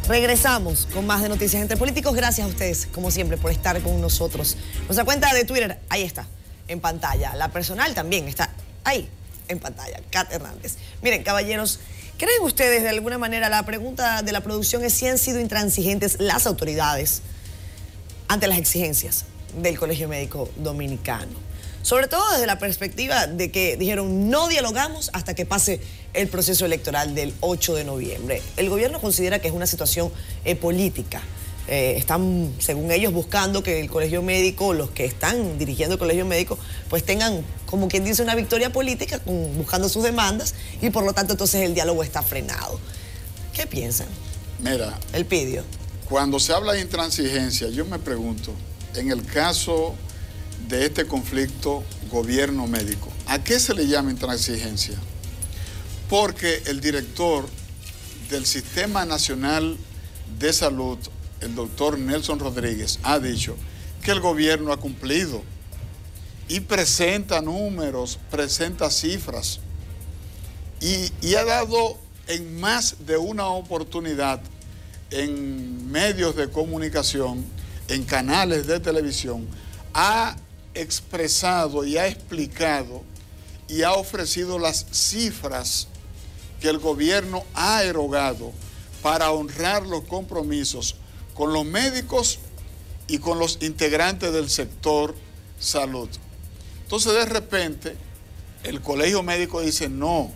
Regresamos con más de Noticias Entre Políticos. Gracias a ustedes, como siempre, por estar con nosotros. Nuestra cuenta de Twitter, ahí está, en pantalla. La personal también está ahí, en pantalla. Kat Hernández. Miren, caballeros, ¿creen ustedes de alguna manera, la pregunta de la producción es si han sido intransigentes las autoridades ante las exigencias del Colegio Médico Dominicano? Sobre todo desde la perspectiva de que dijeron no dialogamos hasta que pase el proceso electoral del 8 de noviembre. El gobierno considera que es una situación política. Están, según ellos, buscando que el Colegio Médico, los que están dirigiendo el Colegio Médico, pues tengan, como quien dice, una victoria política buscando sus demandas y por lo tanto entonces el diálogo está frenado. ¿Qué piensan? Mira, Elpidio. Cuando se habla de intransigencia, yo me pregunto, en el caso de este conflicto gobierno-médico, ¿a qué se le llama intransigencia? Porque el director del Sistema Nacional de Salud, el doctor Nelson Rodríguez, ha dicho que el gobierno ha cumplido y presenta números, presenta cifras y ha dado en más de una oportunidad en medios de comunicación, en canales de televisión, ha expresado y ha explicado y ha ofrecido las cifras que el gobierno ha erogado para honrar los compromisos con los médicos y con los integrantes del sector salud. Entonces, de repente, el Colegio Médico dice, no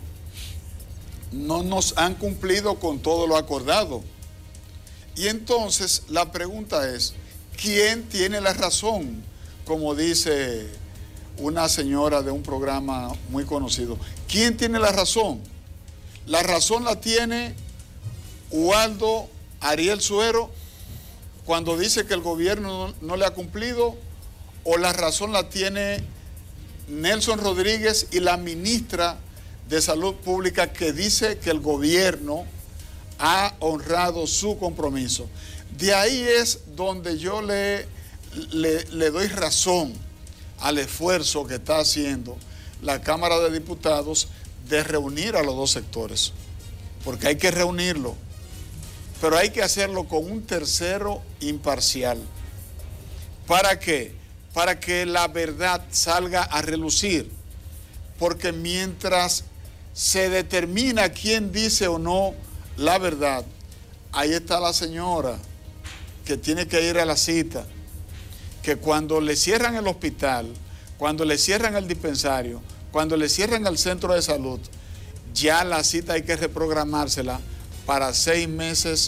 nos han cumplido con todo lo acordado. Y entonces, la pregunta es, ¿quién tiene la razón? Como dice una señora de un programa muy conocido, ¿quién tiene la razón? ¿La razón la tiene Ubaldo Ariel Suero cuando dice que el gobierno no le ha cumplido? ¿O la razón la tiene Nelson Rodríguez y la ministra de Salud Pública que dice que el gobierno ha honrado su compromiso? De ahí es donde yo le doy razón al esfuerzo que está haciendo la Cámara de Diputados de reunir a los dos sectores, porque hay que reunirlo, pero hay que hacerlo con un tercero imparcial. ¿Para qué? Para que la verdad salga a relucir, porque mientras se determina quién dice o no la verdad, ahí está la señora que tiene que ir a la cita, que cuando le cierran el hospital, cuando le cierran el dispensario, cuando le cierran el centro de salud, ya la cita hay que reprogramársela para 6 meses,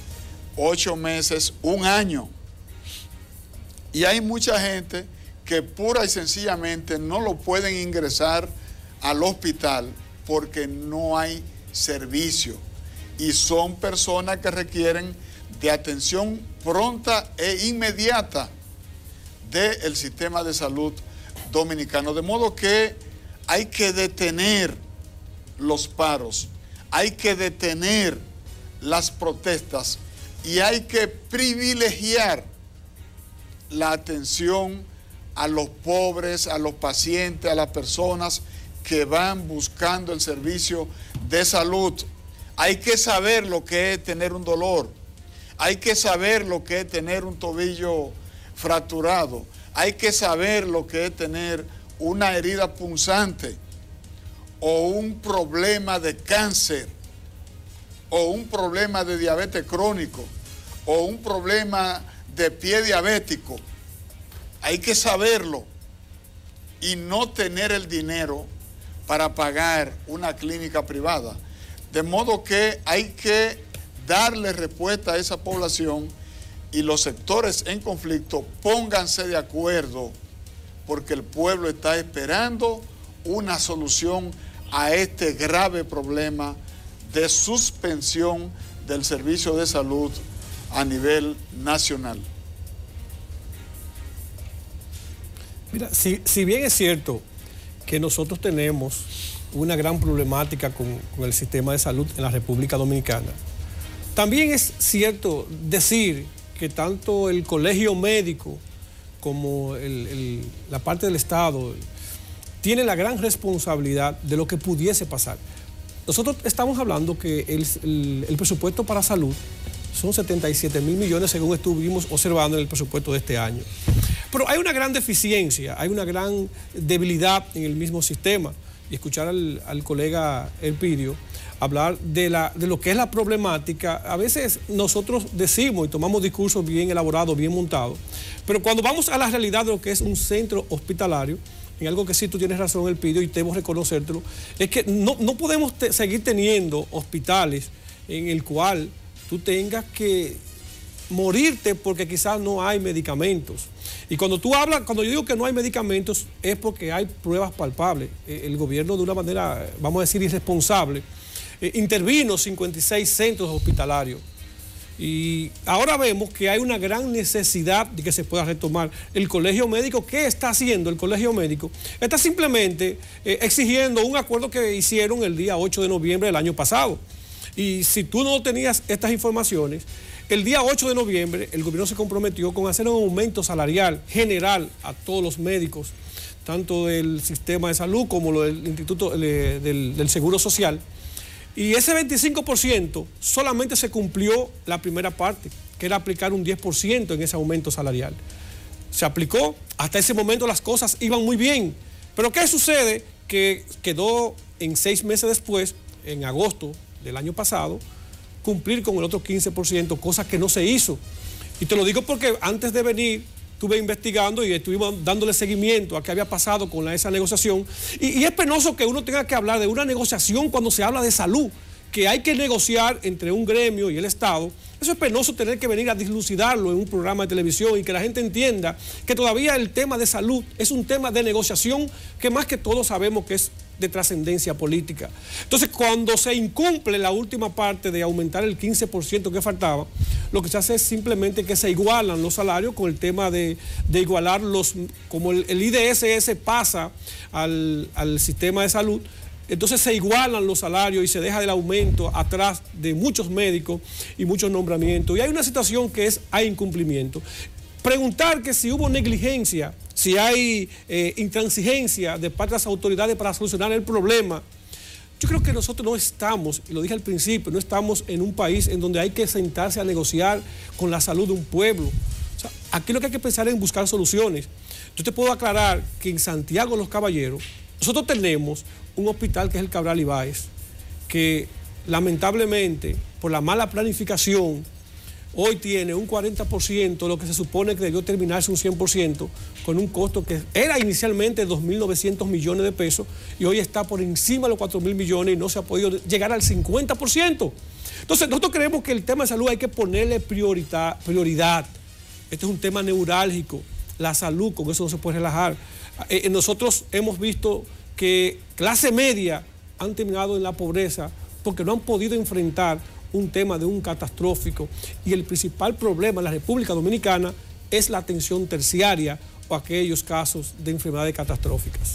8 meses, 1 año. Y hay mucha gente que pura y sencillamente no lo pueden ingresar al hospital porque no hay servicio. Y son personas que requieren de atención pronta e inmediata del sistema de salud dominicano. De modo que hay que detener los paros, hay que detener las protestas y hay que privilegiar la atención a los pobres, a los pacientes, a las personas que van buscando el servicio de salud. Hay que saber lo que es tener un dolor, hay que saber lo que es tener un tobillo fracturado, hay que saber lo que es tener una herida punzante o un problema de cáncer o un problema de diabetes crónico o un problema de pie diabético. Hay que saberlo y no tener el dinero para pagar una clínica privada. De modo que hay que darle respuesta a esa población y los sectores en conflicto pónganse de acuerdo porque el pueblo está esperando una solución a este grave problema de suspensión del servicio de salud a nivel nacional. Mira, si bien es cierto que nosotros tenemos una gran problemática con el sistema de salud en la República Dominicana, también es cierto decir que tanto el Colegio Médico como la parte del Estado tiene la gran responsabilidad de lo que pudiese pasar. Nosotros estamos hablando que el presupuesto para salud son 77.000 millones según estuvimos observando en el presupuesto de este año. Pero hay una gran deficiencia, hay una gran debilidad en el mismo sistema. Y escuchar al colega Elpidio hablar de lo que es la problemática, a veces nosotros decimos y tomamos discursos bien elaborados, bien montados, pero cuando vamos a la realidad de lo que es un centro hospitalario, en algo que sí tú tienes razón, Elpidio, y debo reconocértelo, es que no podemos seguir teniendo hospitales en el cual tú tengas que morirte porque quizás no hay medicamentos. Y cuando yo digo que no hay medicamentos, es porque hay pruebas palpables. El gobierno, de una manera, vamos a decir, irresponsable, intervino 56 centros hospitalarios. Y ahora vemos que hay una gran necesidad de que se pueda retomar. El colegio médico, ¿qué está haciendo el colegio médico? Está simplemente exigiendo un acuerdo que hicieron el día 8 de noviembre del año pasado. Y si tú no tenías estas informaciones, el día 8 de noviembre el gobierno se comprometió con hacer un aumento salarial general a todos los médicos, tanto del sistema de salud como del Instituto del Seguro Social. Y ese 25% solamente se cumplió la primera parte, que era aplicar un 10% en ese aumento salarial. Se aplicó, hasta ese momento las cosas iban muy bien. Pero ¿qué sucede? Que quedó en 6 meses después, en agosto del año pasado, cumplir con el otro 15%, cosa que no se hizo. Y te lo digo porque antes de venir estuve investigando y estuvimos dándole seguimiento a qué había pasado con esa negociación. Y es penoso que uno tenga que hablar de una negociación cuando se habla de salud, que hay que negociar entre un gremio y el Estado. Eso es penoso tener que venir a dilucidarlo en un programa de televisión y que la gente entienda que todavía el tema de salud es un tema de negociación que más que todo sabemos que es de trascendencia política. Entonces, cuando se incumple la última parte de aumentar el 15% que faltaba, lo que se hace es simplemente que se igualan los salarios con el tema de igualar como el IDSS pasa al sistema de salud. Entonces se igualan los salarios y se deja el aumento atrás de muchos médicos y muchos nombramientos. Y hay una situación que hay incumplimiento. Preguntar que si hubo negligencia, si hay intransigencia de parte de las autoridades para solucionar el problema. Yo creo que nosotros no estamos, y lo dije al principio, no estamos en un país en donde hay que sentarse a negociar con la salud de un pueblo. O sea, aquí lo que hay que pensar es en buscar soluciones. Yo te puedo aclarar que en Santiago de los Caballeros nosotros tenemos un hospital que es el Cabral Ibáez, que lamentablemente por la mala planificación hoy tiene un 40% de lo que se supone que debió terminarse un 100%, con un costo que era inicialmente de 2.900 millones de pesos y hoy está por encima de los 4.000 millones y no se ha podido llegar al 50%. Entonces nosotros creemos que el tema de salud hay que ponerle prioridad. Este es un tema neurálgico, la salud, con eso no se puede relajar. Nosotros hemos visto que clase media han terminado en la pobreza porque no han podido enfrentar un tema de un catastrófico y el principal problema en la República Dominicana es la atención terciaria o aquellos casos de enfermedades catastróficas.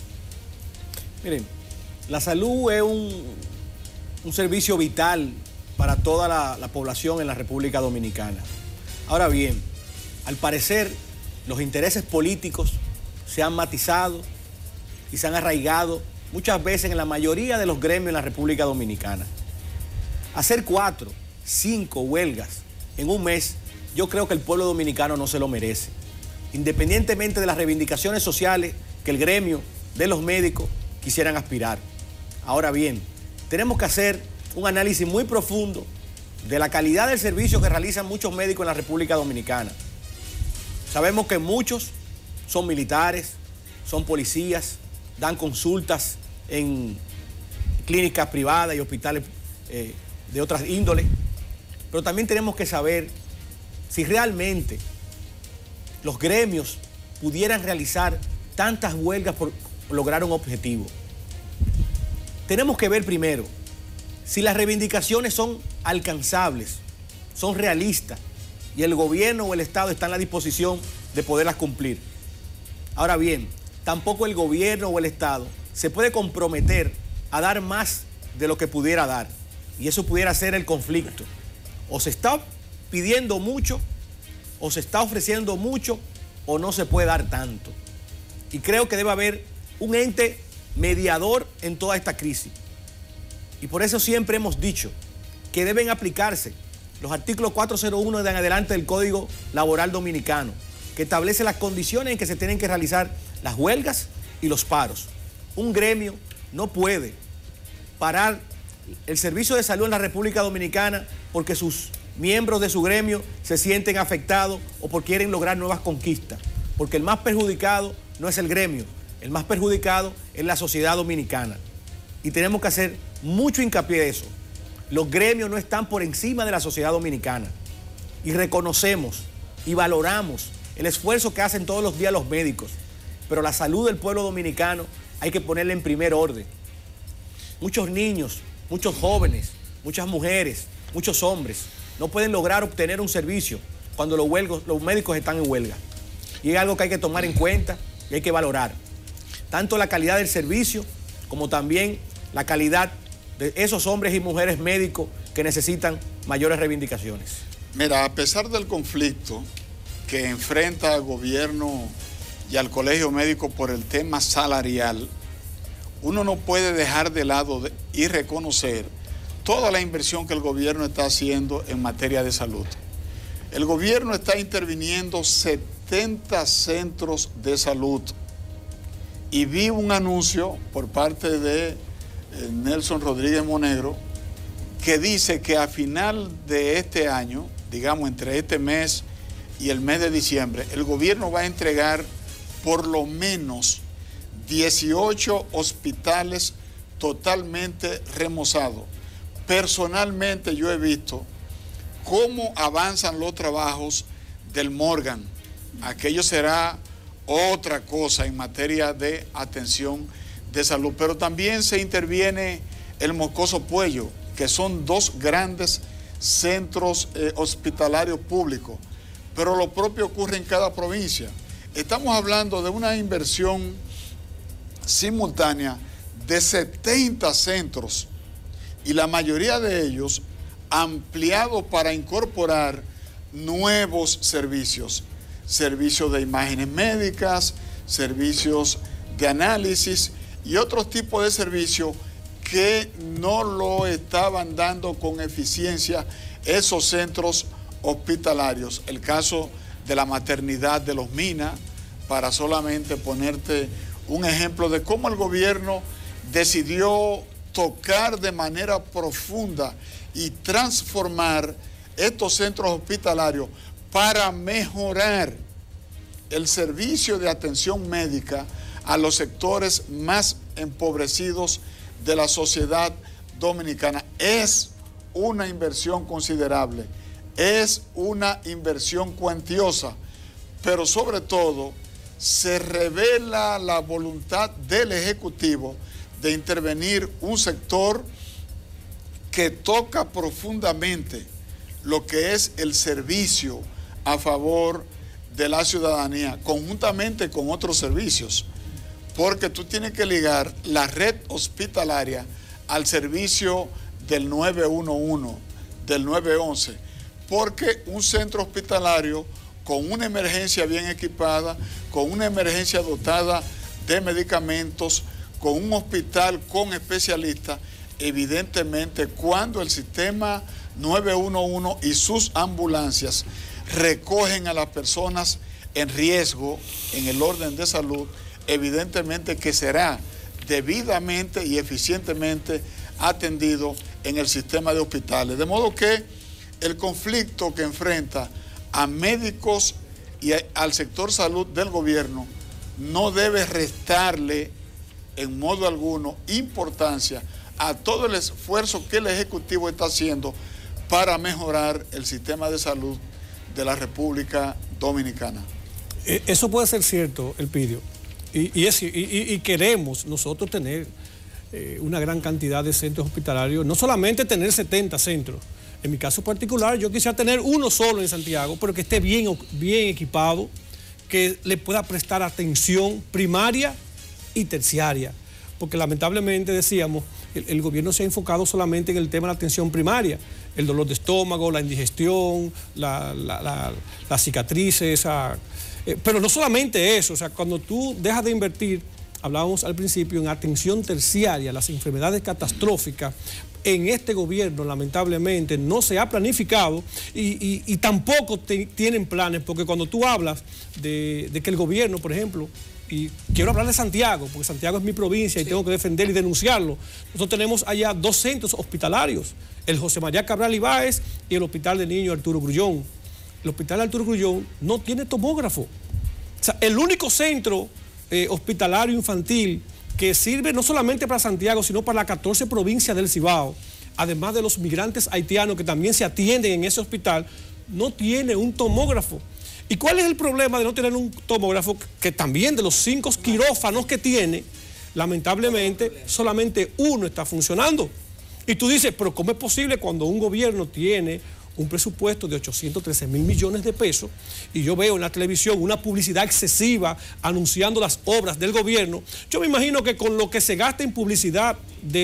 Miren, la salud es un servicio vital para toda la población en la República Dominicana. Ahora bien, al parecer los intereses políticos se han matizado y se han arraigado muchas veces en la mayoría de los gremios en la República Dominicana. Hacer 4, 5 huelgas en un mes, yo creo que el pueblo dominicano no se lo merece. Independientemente de las reivindicaciones sociales que el gremio de los médicos quisieran aspirar. Ahora bien, tenemos que hacer un análisis muy profundo de la calidad del servicio que realizan muchos médicos en la República Dominicana. Sabemos que muchos son militares, son policías, dan consultas en clínicas privadas y hospitales de otras índoles, pero también tenemos que saber si realmente los gremios pudieran realizar tantas huelgas por lograr un objetivo. Tenemos que ver primero si las reivindicaciones son alcanzables, son realistas y el gobierno o el Estado está en la disposición de poderlas cumplir. Ahora bien, tampoco el gobierno o el Estado se puede comprometer a dar más de lo que pudiera dar. Y eso pudiera ser el conflicto. O se está pidiendo mucho, o se está ofreciendo mucho, o no se puede dar tanto. Y creo que debe haber un ente mediador en toda esta crisis. Y por eso siempre hemos dicho que deben aplicarse los artículos 401 de en adelante del Código Laboral Dominicano, que establece las condiciones en que se tienen que realizar las huelgas y los paros. Un gremio no puede parar el servicio de salud en la República Dominicana porque sus miembros de su gremio se sienten afectados o porque quieren lograr nuevas conquistas. Porque el más perjudicado no es el gremio, el más perjudicado es la sociedad dominicana. Y tenemos que hacer mucho hincapié en eso. Los gremios no están por encima de la sociedad dominicana. Y reconocemos y valoramos el esfuerzo que hacen todos los días los médicos. Pero la salud del pueblo dominicano hay que ponerla en primer orden. Muchos niños, muchos jóvenes, muchas mujeres, muchos hombres no pueden lograr obtener un servicio cuando los médicos están en huelga. Y es algo que hay que tomar en cuenta y hay que valorar. Tanto la calidad del servicio como también la calidad de esos hombres y mujeres médicos que necesitan mayores reivindicaciones. Mira, a pesar del conflicto que enfrenta al gobierno y al colegio médico por el tema salarial, uno no puede dejar de lado y reconocer toda la inversión que el gobierno está haciendo en materia de salud. El gobierno está interviniendo 70 centros de salud y vi un anuncio por parte de Nelson Rodríguez Monegro que dice que a final de este año, digamos entre este mes y el mes de diciembre, el gobierno va a entregar por lo menos 18 hospitales totalmente remozados. Personalmente yo he visto cómo avanzan los trabajos del Morgan. Aquello será otra cosa en materia de atención de salud, pero también se interviene el Moscoso Puello, que son dos grandes centros hospitalarios públicos, pero lo propio ocurre en cada provincia. Estamos hablando de una inversión simultánea de 70 centros y la mayoría de ellos ampliados para incorporar nuevos servicios, servicios de imágenes médicas, servicios de análisis y otros tipos de servicios que no lo estaban dando con eficiencia esos centros hospitalarios. El caso de la maternidad de Los Minas, para solamente ponerte un ejemplo de cómo el gobierno decidió tocar de manera profunda y transformar estos centros hospitalarios para mejorar el servicio de atención médica a los sectores más empobrecidos de la sociedad dominicana. Es una inversión considerable, es una inversión cuantiosa, pero sobre todo se revela la voluntad del Ejecutivo de intervenir un sector que toca profundamente lo que es el servicio a favor de la ciudadanía, conjuntamente con otros servicios, porque tú tienes que ligar la red hospitalaria al servicio del 911, del 911, porque un centro hospitalario con una emergencia bien equipada, con una emergencia dotada de medicamentos, con un hospital con especialistas, evidentemente cuando el sistema 911 y sus ambulancias recogen a las personas en riesgo en el orden de salud, evidentemente que será debidamente y eficientemente atendido en el sistema de hospitales. De modo que el conflicto que enfrenta a médicos y al sector salud del gobierno no debe restarle en modo alguno importancia a todo el esfuerzo que el Ejecutivo está haciendo para mejorar el sistema de salud de la República Dominicana. Eso puede ser cierto, Elpidio, y queremos nosotros tener una gran cantidad de centros hospitalarios, no solamente tener 70 centros. En mi caso particular, yo quisiera tener uno solo en Santiago, pero que esté bien equipado, que le pueda prestar atención primaria y terciaria, porque lamentablemente decíamos, el gobierno se ha enfocado solamente en el tema de la atención primaria, el dolor de estómago, la indigestión, las cicatrices, pero no solamente eso, o sea, cuando tú dejas de invertir, hablábamos al principio en atención terciaria, las enfermedades catastróficas, en este gobierno, lamentablemente, no se ha planificado y tampoco tienen planes, porque cuando tú hablas de que el gobierno, por ejemplo, y quiero hablar de Santiago, porque Santiago es mi provincia y tengo que defender y denunciarlo. Nosotros tenemos allá 2 centros hospitalarios, el José María Cabral Ibáez y el Hospital de Niños Arturo Grullón. El Hospital Arturo Grullón no tiene tomógrafo. O sea, el único centro hospitalario infantil que sirve no solamente para Santiago, sino para las 14 provincias del Cibao, además de los migrantes haitianos que también se atienden en ese hospital, no tiene un tomógrafo. ¿Y cuál es el problema de no tener un tomógrafo? Que también de los 5 quirófanos que tiene, lamentablemente, solamente uno está funcionando. Y tú dices, pero ¿cómo es posible cuando un gobierno tiene un presupuesto de 813 mil millones de pesos y yo veo en la televisión una publicidad excesiva anunciando las obras del gobierno? Yo me imagino que con lo que se gasta en publicidad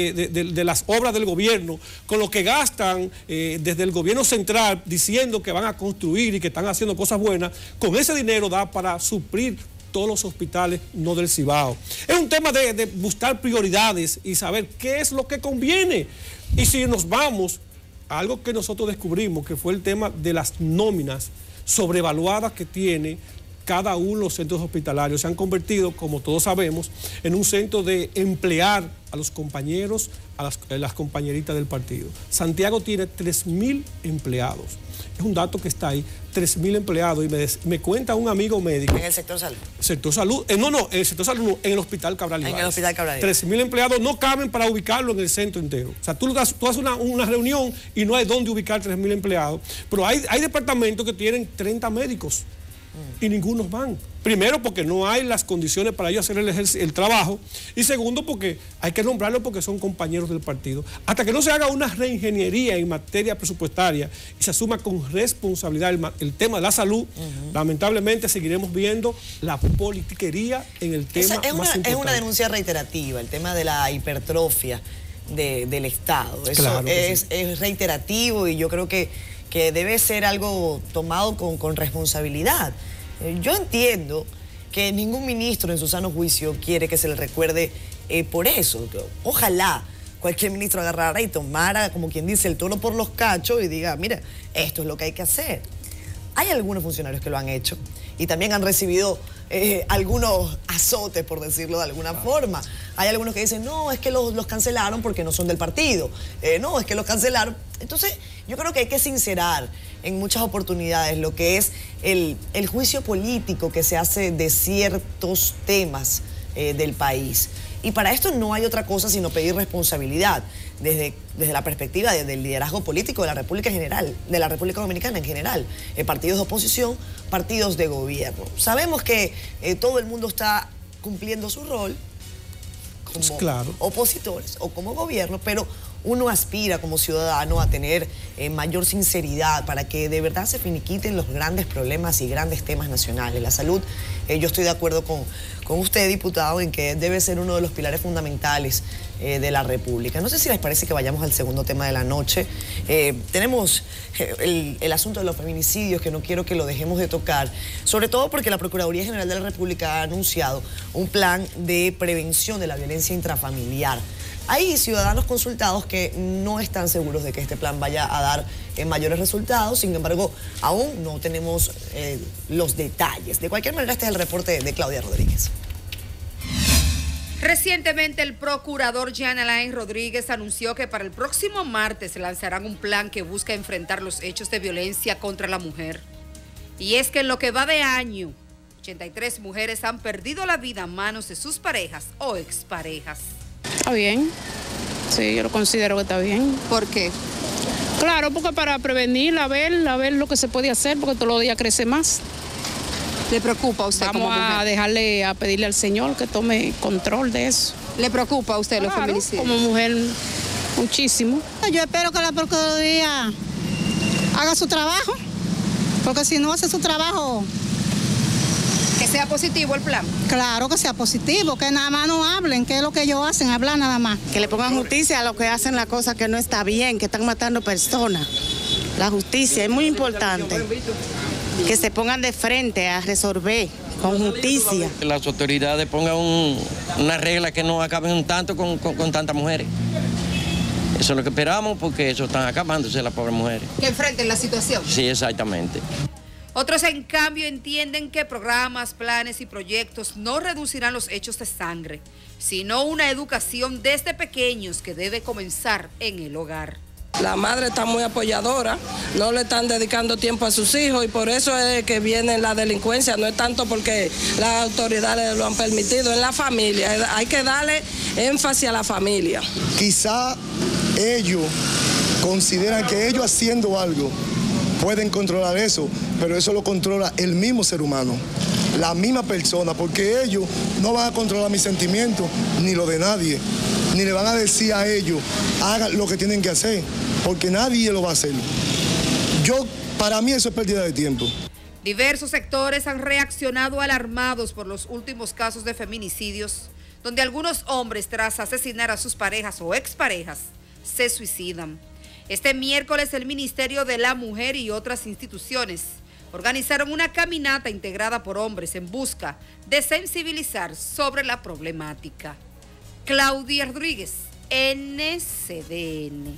de las obras del gobierno, con lo que gastan desde el gobierno central diciendo que van a construir y que están haciendo cosas buenas, con ese dinero da para suplir todos los hospitales no del Cibao. Es un tema de buscar prioridades y saber qué es lo que conviene. Y si nos vamos a algo que nosotros descubrimos, que fue el tema de las nóminas sobrevaluadas que tiene cada uno de los centros hospitalarios, se han convertido, como todos sabemos, en un centro de emplear a los compañeros, a las compañeritas del partido. Santiago tiene 3.000 empleados. Es un dato que está ahí, 3.000 empleados. Y me cuenta un amigo médico. ¿En el sector salud? Sector salud, en el sector salud no, en el Hospital Cabral Ibáez. En el Hospital Cabral Ibáez. 3.000 empleados no caben para ubicarlo en el centro entero. O sea, tú haces una reunión y no hay dónde ubicar 3.000 empleados. Pero hay departamentos que tienen 30 médicos y ninguno van. Primero, porque no hay las condiciones para ellos hacer el trabajo. Y segundo, porque hay que nombrarlos porque son compañeros del partido. Hasta que no se haga una reingeniería en materia presupuestaria y se asuma con responsabilidad el tema de la salud, lamentablemente seguiremos viendo la politiquería en el tema más importante. Es una denuncia reiterativa, el tema de la hipertrofia del Estado. Eso claro es reiterativo y yo creo que debe ser algo tomado con responsabilidad. Yo entiendo que ningún ministro en su sano juicio quiere que se le recuerde por eso. Ojalá cualquier ministro agarrara y tomara, como quien dice, el toro por los cachos y diga, mira, esto es lo que hay que hacer. Hay algunos funcionarios que lo han hecho y también han recibido algunos azotes, por decirlo de alguna forma. Hay algunos que dicen, no, es que los cancelaron porque no son del partido. No, es que los cancelaron. Entonces, yo creo que hay que sincerar en muchas oportunidades lo que es el juicio político que se hace de ciertos temas del país. Y para esto no hay otra cosa sino pedir responsabilidad desde la perspectiva del liderazgo político de la República en general, de la República Dominicana en general, partidos de oposición, partidos de gobierno. Sabemos que todo el mundo está cumpliendo su rol como opositores o como gobierno, pero uno aspira como ciudadano a tener mayor sinceridad para que de verdad se finiquiten los grandes problemas y grandes temas nacionales. La salud, yo estoy de acuerdo con usted, diputado, en que debe ser uno de los pilares fundamentales de la República. No sé si les parece que vayamos al segundo tema de la noche. Tenemos el asunto de los feminicidios, que no quiero que lo dejemos de tocar, sobre todo porque la Procuraduría General de la República ha anunciado un plan de prevención de la violencia intrafamiliar. Hay ciudadanos consultados que no están seguros de que este plan vaya a dar mayores resultados, sin embargo, aún no tenemos los detalles. De cualquier manera, este es el reporte de Claudia Rodríguez. Recientemente, el procurador Jean Alain Rodríguez anunció que para el próximo martes lanzarán un plan que busca enfrentar los hechos de violencia contra la mujer. Y es que en lo que va de año, 83 mujeres han perdido la vida a manos de sus parejas o exparejas. Está bien, sí, yo lo considero que está bien. ¿Por qué? Claro, porque para prevenir, a ver lo que se puede hacer, porque todos los días crece más. ¿Le preocupa a usted como mujer? Vamos a pedirle al Señor que tome control de eso. ¿Le preocupa a usted los feminicidios? Como mujer, muchísimo. Yo espero que la Procuraduría haga su trabajo, porque si no hace su trabajo... ¿Que sea positivo el plan? Claro que sea positivo, que nada más no hablen, que es lo que ellos hacen, hablar nada más. Que le pongan justicia a los que hacen las cosas que no está bien, que están matando personas. La justicia es muy importante. Que se pongan de frente a resolver con justicia. Que las autoridades pongan una regla que no acaben tanto con tantas mujeres. Eso es lo que esperamos porque eso están acabándose las pobres mujeres. Que enfrenten la situación. Sí, exactamente. Otros, en cambio, entienden que programas, planes y proyectos no reducirán los hechos de sangre, sino una educación desde pequeños que debe comenzar en el hogar. La madre está muy apoyadora, no le están dedicando tiempo a sus hijos y por eso es que viene la delincuencia, no es tanto porque las autoridades lo han permitido, en la familia, hay que darle énfasis a la familia. Quizá ellos consideran que ellos haciendo algo pueden controlar eso, pero eso lo controla el mismo ser humano, la misma persona, porque ellos no van a controlar mis sentimientos ni lo de nadie, ni le van a decir a ellos, hagan lo que tienen que hacer, porque nadie lo va a hacer. Para mí eso es pérdida de tiempo. Diversos sectores han reaccionado alarmados por los últimos casos de feminicidios, donde algunos hombres, tras asesinar a sus parejas o exparejas, se suicidan. Este miércoles el Ministerio de la Mujer y otras instituciones organizaron una caminata integrada por hombres en busca de sensibilizar sobre la problemática. Claudia Rodríguez, NCDN.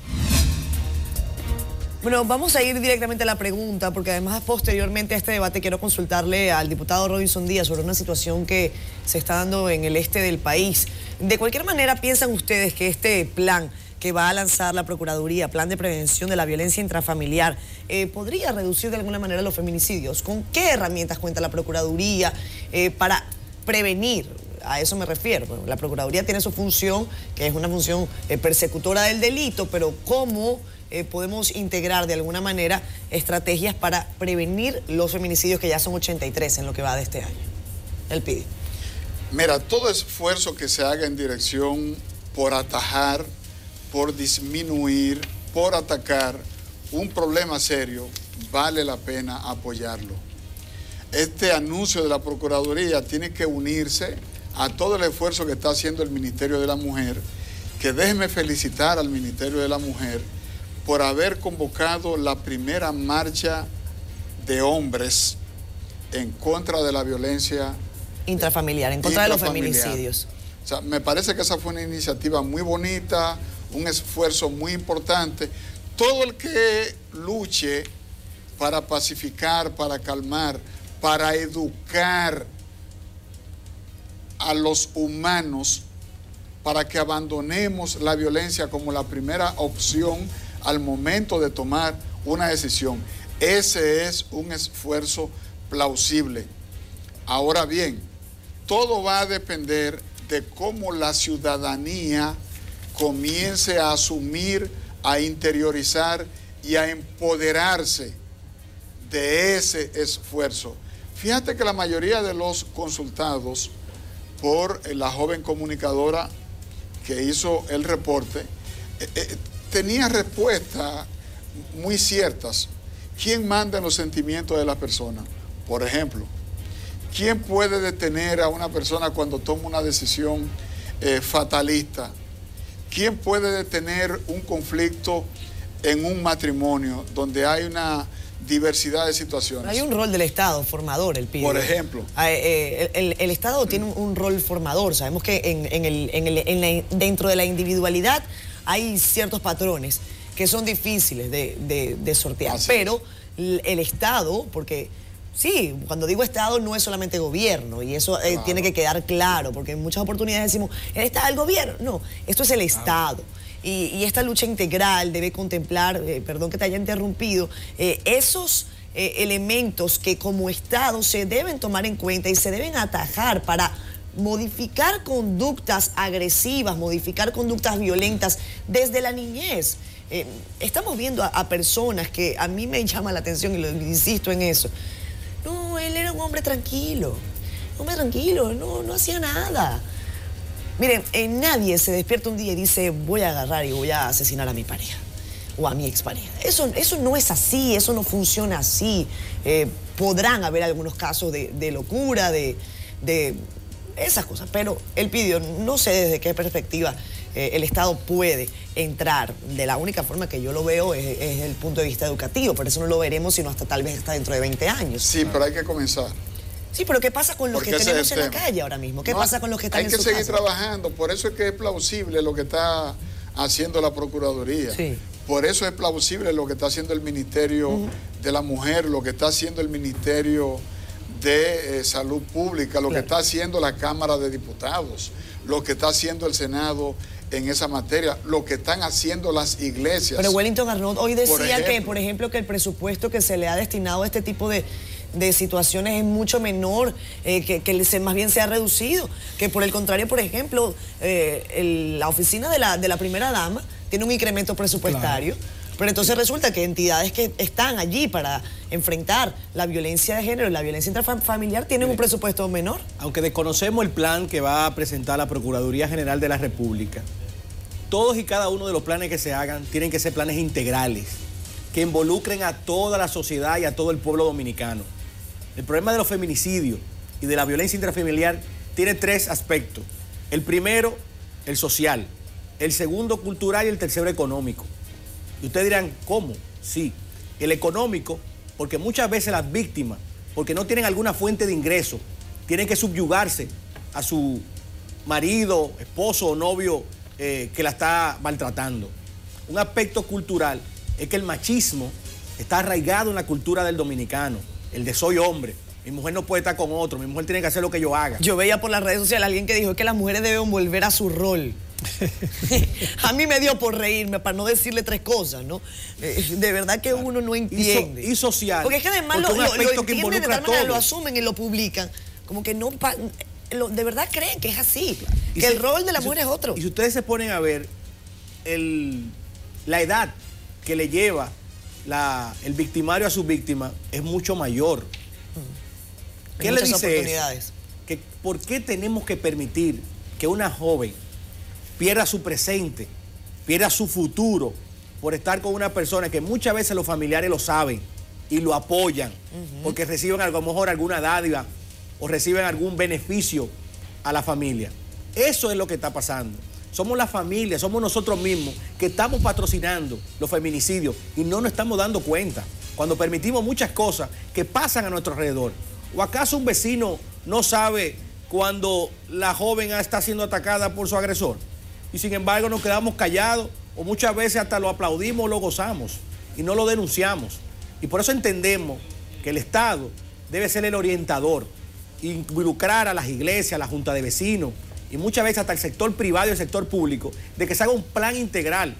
Bueno, vamos a ir directamente a la pregunta, porque además posteriormente a este debate quiero consultarle al diputado Robinson Díaz sobre una situación que se está dando en el este del país. De cualquier manera, ¿piensan ustedes que este plan que va a lanzar la Procuraduría, plan de prevención de la violencia intrafamiliar, podría reducir de alguna manera los feminicidios? ¿Con qué herramientas cuenta la Procuraduría para prevenir? A eso me refiero. Bueno, la Procuraduría tiene su función, que es una función persecutora del delito, pero ¿cómo podemos integrar de alguna manera estrategias para prevenir los feminicidios, que ya son 83 en lo que va de este año? El PIDI. Mira, todo esfuerzo que se haga en dirección por atajar, por disminuir, por atacar un problema serio, vale la pena apoyarlo. Este anuncio de la Procuraduría tiene que unirse a todo el esfuerzo que está haciendo el Ministerio de la Mujer, que déjeme felicitar al Ministerio de la Mujer por haber convocado la primera marcha de hombres en contra de la violencia intrafamiliar, en contra de los feminicidios. O sea, me parece que esa fue una iniciativa muy bonita, un esfuerzo muy importante. Todo el que luche para pacificar, para calmar, para educar a los humanos, para que abandonemos la violencia como la primera opción al momento de tomar una decisión. Ese es un esfuerzo plausible. Ahora bien, todo va a depender de cómo la ciudadanía comience a asumir, a interiorizar y a empoderarse de ese esfuerzo. Fíjate que la mayoría de los consultados por la joven comunicadora que hizo el reporte tenía respuestas muy ciertas. ¿Quién manda en los sentimientos de las personas? Por ejemplo, ¿quién puede detener a una persona cuando toma una decisión fatalista? ¿Quién puede detener un conflicto en un matrimonio donde hay una diversidad de situaciones? Hay un rol del Estado formador, el PIDI. Por ejemplo. El Estado tiene un rol formador. Sabemos que dentro de la individualidad hay ciertos patrones que son difíciles de sortear. Así pero el Estado, porque sí, cuando digo Estado no es solamente gobierno, y eso Claro. tiene que quedar claro, porque en muchas oportunidades decimos, el Estado, el gobierno. No, esto es el Estado. Y esta lucha integral debe contemplar, perdón que te haya interrumpido, esos elementos que como Estado se deben tomar en cuenta y se deben atajar para modificar conductas agresivas, modificar conductas violentas desde la niñez. Estamos viendo a personas que a mí me llama la atención, y insisto en eso. No, él era un hombre tranquilo, no hacía nada. Miren, nadie se despierta un día y dice, voy a agarrar y voy a asesinar a mi pareja o a mi expareja. Eso no es así, eso no funciona así. Podrán haber algunos casos de locura, de esas cosas, pero el PIDI, no sé desde qué perspectiva el Estado puede entrar. De la única forma que yo lo veo es el punto de vista educativo, pero eso no lo veremos sino tal vez hasta dentro de 20 años. Sí, pero hay que comenzar. Sí, pero ¿qué pasa con los Porque que ese tenemos es el en la tema. calle ahora mismo? ¿Qué No, pasa con los que están en su Hay que seguir casa? trabajando, por eso es que es plausible lo que está haciendo la Procuraduría. Sí. Por eso es plausible lo que está haciendo el Ministerio de la Mujer, lo que está haciendo el Ministerio de Salud Pública, lo que está haciendo la Cámara de Diputados, lo que está haciendo el Senado en esa materia, lo que están haciendo las iglesias. Pero Wellington Arnaud hoy decía que, por ejemplo, que el presupuesto que se le ha destinado a este tipo de situaciones es mucho menor, que más bien se ha reducido, que por el contrario, por ejemplo, la oficina de la primera dama tiene un incremento presupuestario, pero entonces resulta que entidades que están allí para enfrentar la violencia de género y la violencia intrafamiliar tienen un presupuesto menor. Aunque desconocemos el plan que va a presentar la Procuraduría General de la República, todos y cada uno de los planes que se hagan tienen que ser planes integrales, que involucren a toda la sociedad y a todo el pueblo dominicano. El problema de los feminicidios y de la violencia intrafamiliar tiene 3 aspectos. El primero, el social. El segundo, cultural, y el tercero, económico. Y ustedes dirán, ¿cómo? Sí, el económico, porque muchas veces las víctimas, porque no tienen alguna fuente de ingreso, tienen que subyugarse a su marido, esposo o novio que la está maltratando. Un aspecto cultural es que el machismo está arraigado en la cultura del dominicano, el de soy hombre, mi mujer no puede estar con otro, mi mujer tiene que hacer lo que yo haga. Yo veía por las redes sociales a alguien que dijo que las mujeres deben volver a su rol. A mí me dio por reírme, para no decirle 3 cosas, ¿no? De verdad que uno no entiende. Y social. Porque es que además lo entienden, de tal manera lo asumen y lo publican. Como que no, de verdad creen que es así. Que el rol de la mujer es otro. Y si ustedes se ponen a ver la edad que le lleva el victimario a su víctima, es mucho mayor. ¿Qué le dice eso? Que ¿por qué tenemos que permitir que una joven pierda su presente, pierda su futuro por estar con una persona que muchas veces los familiares lo saben y lo apoyan porque reciben a lo mejor alguna dádiva o reciben algún beneficio a la familia? Eso es lo que está pasando. Somos la familia, somos nosotros mismos que estamos patrocinando los feminicidios y no nos estamos dando cuenta cuando permitimos muchas cosas que pasan a nuestro alrededor. ¿O acaso un vecino no sabe cuando la joven está siendo atacada por su agresor? Y sin embargo nos quedamos callados o muchas veces hasta lo aplaudimos o lo gozamos y no lo denunciamos. Y por eso entendemos que el Estado debe ser el orientador, involucrar a las iglesias, a la junta de vecinos y muchas veces hasta el sector privado y el sector público, de que se haga un plan integral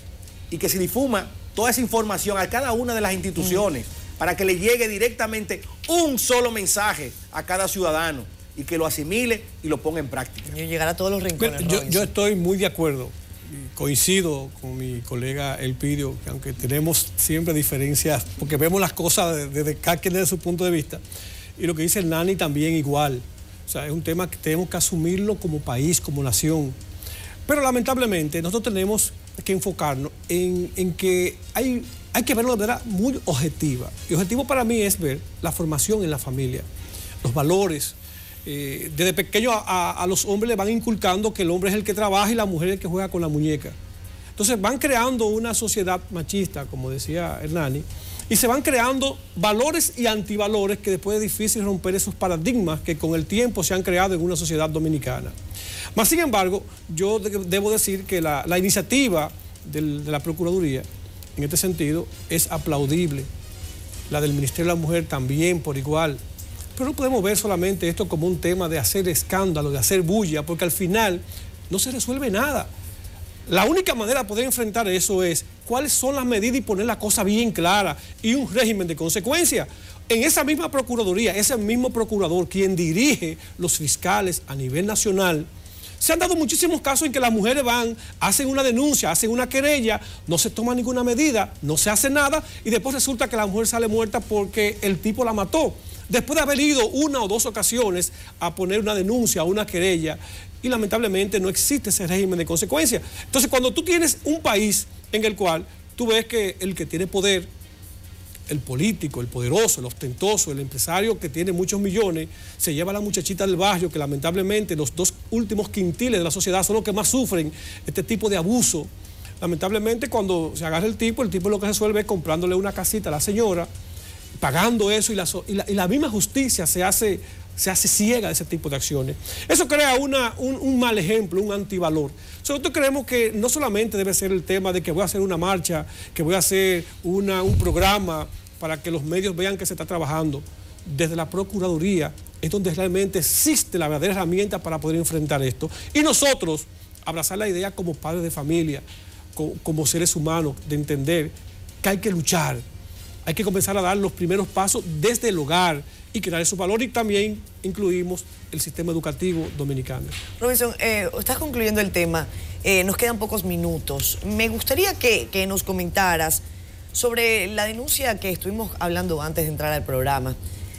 y que se difuma toda esa información a cada una de las instituciones para que le llegue directamente un solo mensaje a cada ciudadano y que lo asimile y lo ponga en práctica. Y llegar a todos los rincones. Yo estoy muy de acuerdo, coincido con mi colega Elpidio, que aunque tenemos siempre diferencias, porque vemos las cosas desde cada quien desde su punto de vista, y lo que dice Hernani también igual. O sea, es un tema que tenemos que asumirlo como país, como nación. Pero lamentablemente nosotros tenemos que enfocarnos en que hay que verlo de manera muy objetiva. Y objetivo para mí es ver la formación en la familia, los valores. Desde pequeño a los hombres le van inculcando que el hombre es el que trabaja y la mujer es el que juega con la muñeca. Entonces van creando una sociedad machista, como decía Hernani, y se van creando valores y antivalores que después es difícil romper esos paradigmas que con el tiempo se han creado en una sociedad dominicana. Mas, sin embargo, yo debo decir que la iniciativa de la Procuraduría, en este sentido, es aplaudible. La del Ministerio de la Mujer también por igual. Pero no podemos ver solamente esto como un tema de hacer escándalo, de hacer bulla, porque al final no se resuelve nada. La única manera de poder enfrentar eso es cuáles son las medidas y poner la cosa bien clara y un régimen de consecuencia. En esa misma Procuraduría, ese mismo procurador, quien dirige los fiscales a nivel nacional, se han dado muchísimos casos en que las mujeres van, hacen una denuncia, hacen una querella, no se toma ninguna medida, no se hace nada y después resulta que la mujer sale muerta porque el tipo la mató. Después de haber ido 1 o 2 ocasiones a poner una denuncia o una querella y lamentablemente no existe ese régimen de consecuencia. Entonces, cuando tú tienes un país en el cual tú ves que el que tiene poder, el político, el poderoso, el ostentoso, el empresario que tiene muchos millones, se lleva a la muchachita del barrio que lamentablemente los 2 últimos quintiles de la sociedad son los que más sufren este tipo de abuso. Lamentablemente cuando se agarra el tipo lo que resuelve es comprándole una casita a la señora, pagando eso y la misma justicia se hace se hace ciega de ese tipo de acciones. Eso crea un mal ejemplo, un antivalor. Nosotros creemos que no solamente debe ser el tema de que voy a hacer una marcha, que voy a hacer un programa para que los medios vean que se está trabajando. Desde la Procuraduría es donde realmente existe la verdadera herramienta para poder enfrentar esto. Y nosotros abrazar la idea como padres de familia, como seres humanos, de entender que hay que luchar, hay que comenzar a dar los primeros pasos desde el hogar y crear esos valores, y también incluimos el sistema educativo dominicano. Robinson, estás concluyendo el tema, nos quedan pocos minutos. Me gustaría que nos comentaras sobre la denuncia que estuvimos hablando antes de entrar al programa.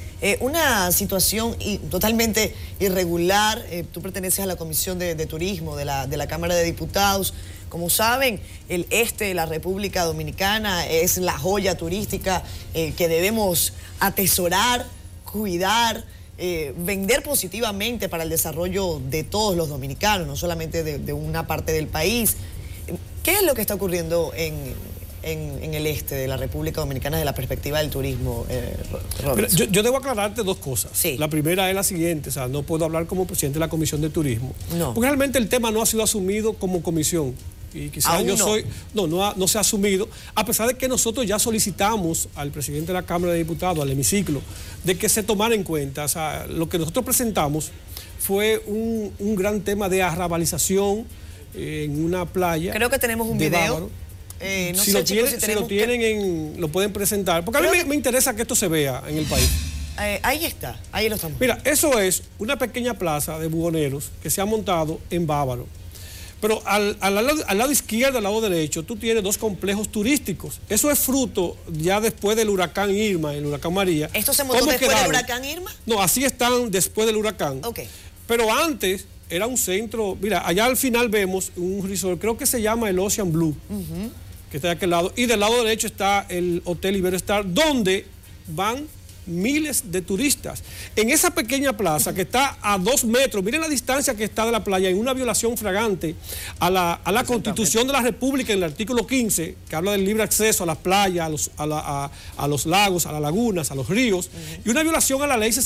Una situación totalmente irregular. Tú perteneces a la Comisión de Turismo de la Cámara de Diputados. Como saben, el este de la República Dominicana es la joya turística que debemos atesorar, cuidar, vender positivamente para el desarrollo de todos los dominicanos, no solamente de una parte del país. ¿Qué es lo que está ocurriendo en el este de la República Dominicana desde la perspectiva del turismo, Robinson? Yo debo aclararte dos cosas. Sí. La primera es la siguiente, o sea, no puedo hablar como presidente de la Comisión de Turismo. No. Porque realmente el tema no ha sido asumido como comisión. Y quizás yo soy... No se ha asumido, a pesar de que nosotros ya solicitamos al presidente de la Cámara de Diputados, al hemiciclo, de que se tomara en cuenta. O sea, lo que nosotros presentamos fue un gran tema de arrabalización en una playa. Creo que tenemos un video. Bávaro. No si sé, lo chicos, tienen, si lo tienen lo pueden presentar, porque a mí me interesa que esto se vea en el país. Ahí está, ahí lo estamos. Mira, eso es una pequeña plaza de buhoneros que se ha montado en Bávaro. Pero al lado izquierdo, al lado derecho, tú tienes dos complejos turísticos. Eso es fruto ya después del huracán Irma, el huracán María. ¿Esto se montó después del huracán Irma? No, así están después del huracán. Ok. Pero antes era un centro, mira, allá al final vemos un resort, creo que se llama el Ocean Blue, que está de aquel lado. Y del lado derecho está el Hotel Iberostar, donde van miles de turistas. En esa pequeña plaza que está a 2 metros, miren la distancia que está de la playa, en una violación flagrante a la Constitución de la República, en el artículo 15, que habla del libre acceso a las playas, a los lagos, a las lagunas, a los ríos, y una violación a la ley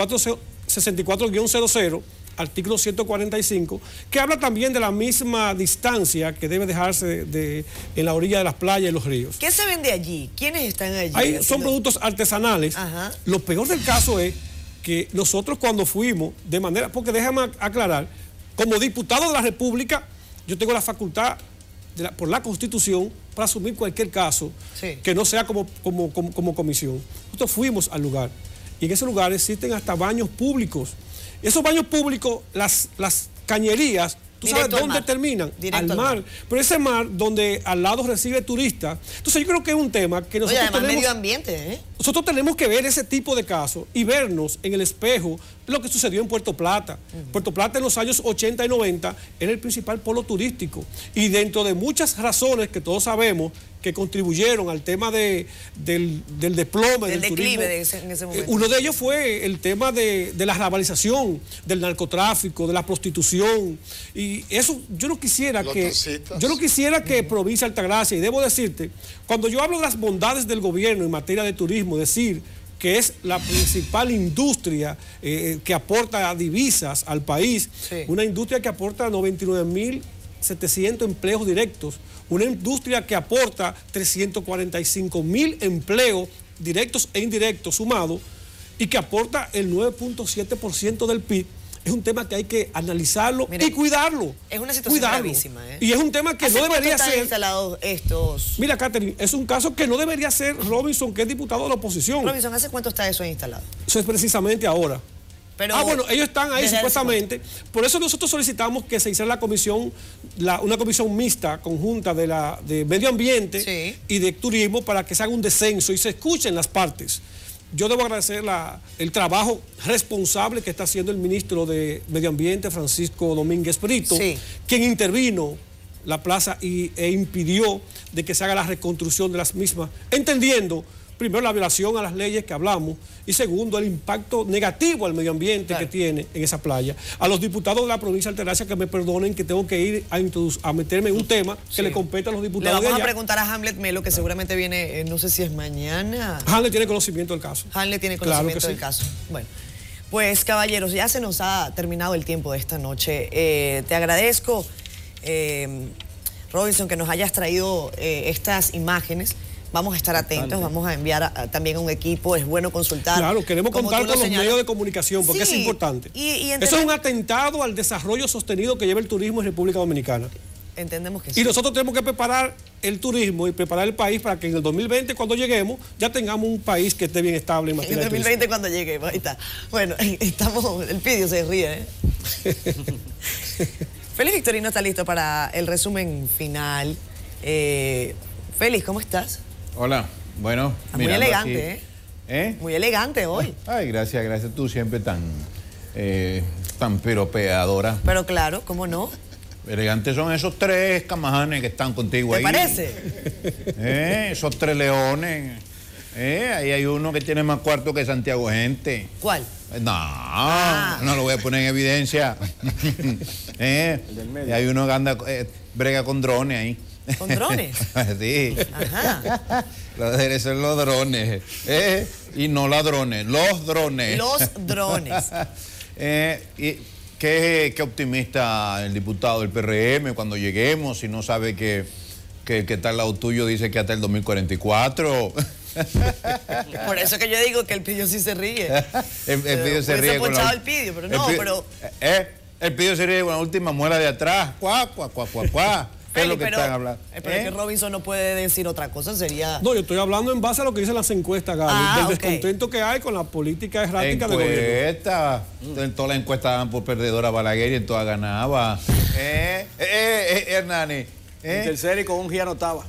64-00, artículo 145, que habla también de la misma distancia que debe dejarse en la orilla de las playas y los ríos. ¿Qué se vende allí? ¿Quiénes están allí? Ahí son productos artesanales. Ajá. Lo peor del caso es que nosotros cuando fuimos, de manera, porque déjame aclarar, como diputado de la República, yo tengo la facultad por la Constitución para asumir cualquier caso que no sea como comisión. Nosotros fuimos al lugar y en ese lugar existen hasta baños públicos. Esos baños públicos, las cañerías, ¿tú sabes dónde terminan? Al mar. Pero ese mar donde al lado recibe turistas. Entonces yo creo que es un tema que nosotros tenemos... medio ambiente, Nosotros tenemos que ver ese tipo de casos y vernos en el espejo lo que sucedió en Puerto Plata. Puerto Plata en los años 80 y 90 era el principal polo turístico. Y dentro de muchas razones que todos sabemos que contribuyeron al tema del desplome del turismo, en ese momento. Uno de ellos fue el tema de la globalización, del narcotráfico, de la prostitución. Y eso yo no quisiera que Provincia Altagracia, y debo decirte, cuando yo hablo de las bondades del gobierno en materia de turismo, decir que es la principal industria que aporta divisas al país, una industria que aporta 99.700 empleos directos, una industria que aporta 345.000 empleos directos e indirectos sumados y que aporta el 9.7% del PIB. Es un tema que hay que analizarlo y cuidarlo. Es una situación gravísima. Y es un tema que no debería ser... instalados estos? Mira, Catherine, es un caso que no debería ser Robinson, que es diputado de la oposición. Robinson, ¿hace cuánto está eso instalado? Eso es precisamente ahora. Pero bueno, ellos están ahí supuestamente. Por eso nosotros solicitamos que se hiciera una comisión mixta, conjunta de medio ambiente y de turismo, para que se haga un descenso y se escuchen las partes. Yo debo agradecer el trabajo responsable que está haciendo el ministro de Medio Ambiente, Francisco Domínguez Brito, quien intervino la plaza e impidió de que se haga la reconstrucción de las mismas, entendiendo primero la violación a las leyes que hablamos y segundo el impacto negativo al medio ambiente que tiene en esa playa. A los diputados de la provincia de Altagracia que me perdonen que tengo que ir a meterme en un tema que le compete a los diputados. Le vamos a preguntar a Hamlet Melo, que seguramente viene, no sé si es mañana. Hamlet tiene conocimiento del caso. Hamlet tiene conocimiento del caso. Bueno. Pues caballeros, ya se nos ha terminado el tiempo de esta noche. Te agradezco, Robinson, que nos hayas traído estas imágenes. Vamos a estar atentos, vamos a enviar también a un equipo, es bueno consultar. Claro, queremos contar con los medios de comunicación porque sí, es importante. Eso es un atentado al desarrollo sostenido que lleva el turismo en República Dominicana. Entendemos que sí. Y nosotros tenemos que preparar el turismo y preparar el país para que en el 2020, cuando lleguemos, ya tengamos un país que esté bien estable en materia en el 2020 cuando lleguemos, ahí está. Bueno, estamos, el Pidio se ríe, Félix Victorino está listo para el resumen final. Félix, ¿cómo estás? Hola, bueno. Estás muy elegante, Muy elegante hoy. Ay, gracias, gracias. Tú siempre tan piropeadora. Pero claro, ¿cómo no? Elegantes son esos 3 camajanes que están contigo ahí. ¿Te parece? Esos 3 leones. Ahí hay uno que tiene más cuarto que Santiago Gente. ¿Cuál? No, no lo voy a poner en evidencia. Y hay uno que anda, brega con drones ahí. ¿Con drones? Sí. Ajá. Deben ser los drones. Y no ladrones, los drones. Los drones. Y qué optimista el diputado del PRM cuando lleguemos, si no sabe que el que está al lado tuyo dice que hasta el 2044. Por eso que yo digo que el Pidio sí se ríe. El Pidio se ríe con el Pidio, pero no, el Pidio se ríe con la última muela de atrás. Cuá. ¿Qué es lo que están hablando? Pero es que Robinson no puede decir otra cosa, sería... No, yo estoy hablando en base a lo que dicen las encuestas, Gaby, del descontento que hay con la política errática del gobierno. En todas las encuestas daban por perdedora a Balaguer y en todas ganaba. Hernani. En tercera y con un giro anotaba.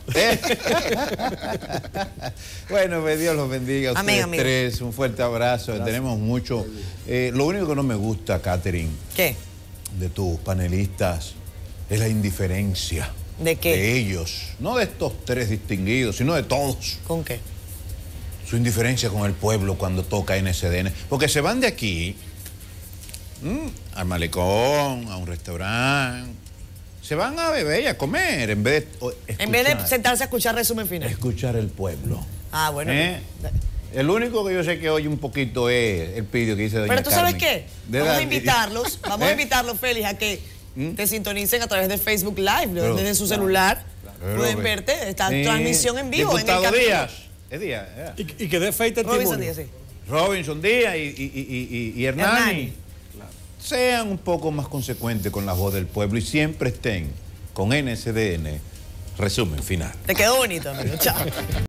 Bueno, pues Dios los bendiga a ustedes tres. Un fuerte abrazo. Gracias. Tenemos mucho. Lo único que no me gusta, Catherine. ¿Qué? De tus panelistas es la indiferencia. ¿De qué? De ellos. No de estos 3 distinguidos, sino de todos. ¿Con qué? Su indiferencia con el pueblo cuando toca NSDN. Porque se van de aquí al malecón, a un restaurante. Se van a beber y a comer en vez de sentarse a escuchar resumen final. Escuchar el pueblo. Ah, bueno. El único que yo sé que oye un poquito es el Pidio que dice doña Pero tú Carmen. sabes qué, vamos a invitarlos, Félix, a que te sintonicen a través de Facebook Live, desde su celular. Pueden verte, esta transmisión en vivo. Diputado en el Díaz. Es Díaz. Y que dé fe y testimonio. Robinson Díaz, sí. Robinson Díaz y Hernani. Sean un poco más consecuentes con la voz del pueblo y siempre estén con NSDN. Resumen final. Te quedó bonito, amigo. Chao.